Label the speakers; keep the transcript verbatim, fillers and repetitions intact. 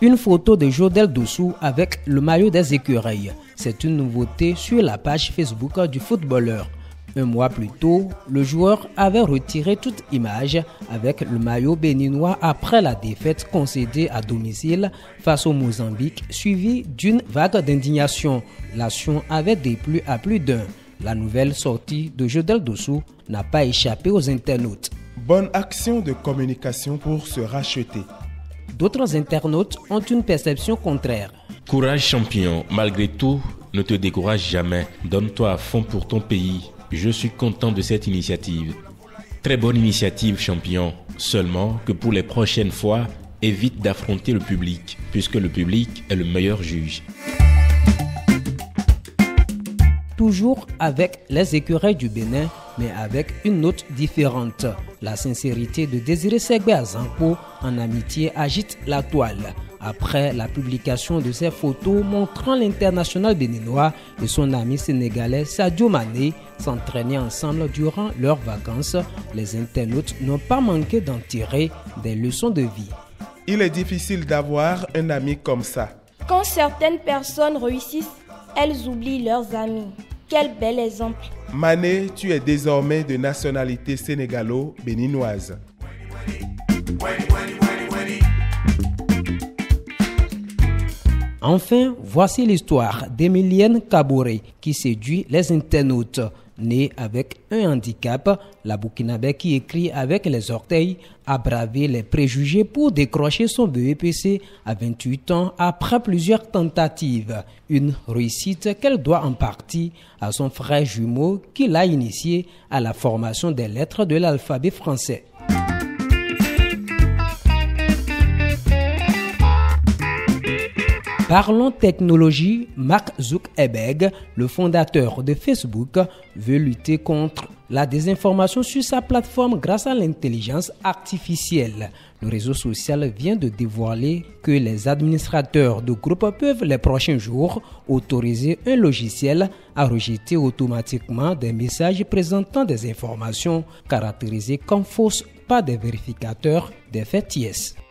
Speaker 1: Une photo de Jodel Dossou avec le maillot des Écureuils. C'est une nouveauté sur la page Facebook du footballeur. Un mois plus tôt, le joueur avait retiré toute image avec le maillot béninois après la défaite concédée à domicile face au Mozambique, suivie d'une vague d'indignation. L'action avait déplu à plus d'un. La nouvelle sortie de Jodel Dossou n'a pas échappé aux internautes.
Speaker 2: Bonne action de communication pour se racheter.
Speaker 1: D'autres internautes ont une perception contraire.
Speaker 3: Courage champion, malgré tout, ne te décourage jamais. Donne-toi à fond pour ton pays. Je suis content de cette initiative. Très bonne initiative champion. Seulement que pour les prochaines fois, évite d'affronter le public, puisque le public est le meilleur juge.
Speaker 1: Toujours avec les Écureuils du Bénin, mais avec une note différente. La sincérité de Désiré Segbe Azanko en amitié agite la toile. Après la publication de ces photos montrant l'international béninois et son ami sénégalais Sadio Mané s'entraîner ensemble durant leurs vacances, les internautes n'ont pas manqué d'en tirer des leçons de vie.
Speaker 2: Il est difficile d'avoir un ami comme ça.
Speaker 4: Quand certaines personnes réussissent, elles oublient leurs amis. Quel bel exemple.
Speaker 2: Mané, tu es désormais de nationalité sénégalo-béninoise.
Speaker 1: Enfin, voici l'histoire d'Emilienne Kaboré qui séduit les internautes. Née avec un handicap, la Burkinabé qui écrit avec les orteils a bravé les préjugés pour décrocher son B E P C à vingt-huit ans après plusieurs tentatives. Une réussite qu'elle doit en partie à son frère jumeau qui l'a initié à la formation des lettres de l'alphabet français. Parlons technologie, Mark Zuckerberg, le fondateur de Facebook, veut lutter contre la désinformation sur sa plateforme grâce à l'intelligence artificielle. Le réseau social vient de dévoiler que les administrateurs de groupes peuvent les prochains jours autoriser un logiciel à rejeter automatiquement des messages présentant des informations caractérisées comme fausses par des vérificateurs des faits tiers.